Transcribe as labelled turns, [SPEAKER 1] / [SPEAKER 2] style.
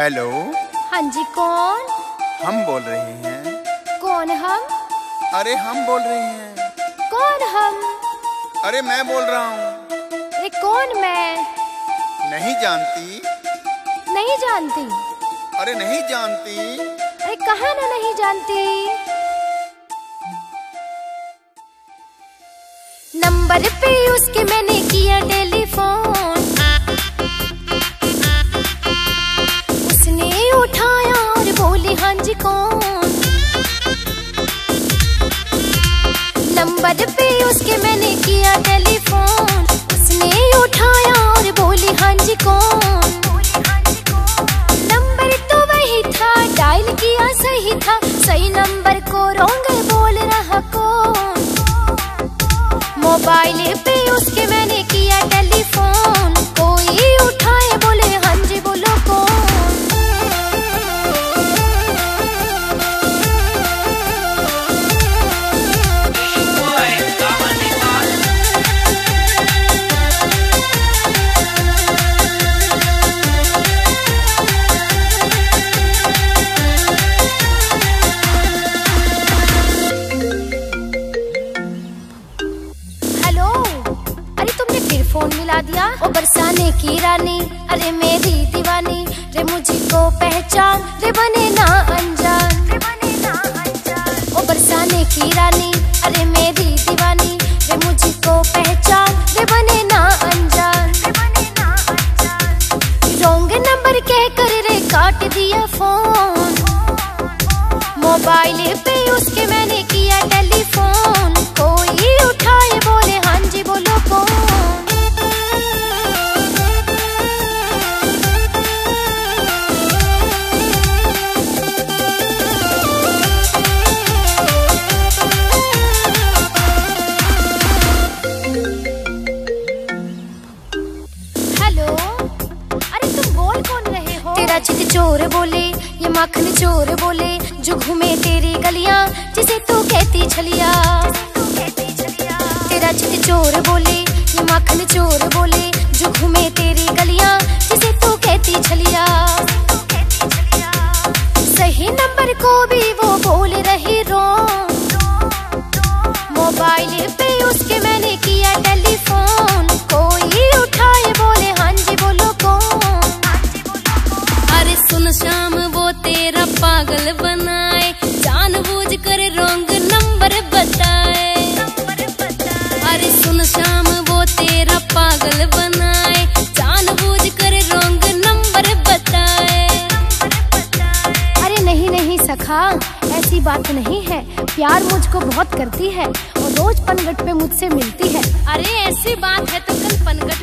[SPEAKER 1] Hello.
[SPEAKER 2] हाँ जी, कौन?
[SPEAKER 1] हम बोल रहे हैं।
[SPEAKER 2] कौन हम?
[SPEAKER 1] अरे हम बोल रहे हैं।
[SPEAKER 2] कौन हम?
[SPEAKER 1] अरे मैं बोल रहा हूँ।
[SPEAKER 2] अरे कौन मैं?
[SPEAKER 1] नहीं जानती?
[SPEAKER 2] नहीं जानती?
[SPEAKER 1] अरे नहीं जानती?
[SPEAKER 2] अरे कहाँ ना नहीं जानती। नंबर पे उसके मैंने किया टेलीफोन, उसने उठाया और बोली हाँ जी कौन। नंबर पे उसके मैंने किया टेलीफोन, उसने उठाया और बोली हाँ जी कौन। नंबर तो वही था, डायल किया सही था, सही नंबर को रोंग बोल रहा कौन। मोबाइल पे उसके मैंने किया टेलीफोन, कोई उठाए बोले हाँ जी बोलो कौन। फोन मिला दिया ओ बरसाने की रानी, अरे मेरी दीवानी रे मुझको पहचान रे बने ना अनजान। ओ बरसाने की रानी, अरे मेरी दीवानी रे मुझको पहचान रे बने ना अनजान। रोंग नंबर कह कर रे काट दिया फोन, मोबाइल पे उसके मैंने किया टेलीफोन, कोई उठाए बोले हाँ जी बोलो कौन। चित चोर बोले ये माखन चोर बोले, जो घूमे तेरी गलियां जिसे तू कहती छलिया। तेरा चित चोर बोले ये माखन चोर बोले, जो घूमे तेरी गलियां जिसे तू कहती छलिया। सही नंबर को भी वो बोल रही रोंग, मोबाइल पे उसके मैंने किया टेलीफोन, कोई उठाए बोले हाँ जी बोलो कौन।
[SPEAKER 3] अरे सुन शाम वो तेरा पागल बनाए, जानबूझ कर रोंग नंबर बताए। अरे सुन शाम वो तेरा पागल बनाए, जानबूझ कर रोंग नंबर बताए।
[SPEAKER 2] अरे नहीं नहीं सखा, ऐसी बात नहीं है, प्यार मुझको बहुत करती है और रोज पनघट पे मुझसे मिलती है।
[SPEAKER 3] अरे ऐसी बात है तो कल पनघट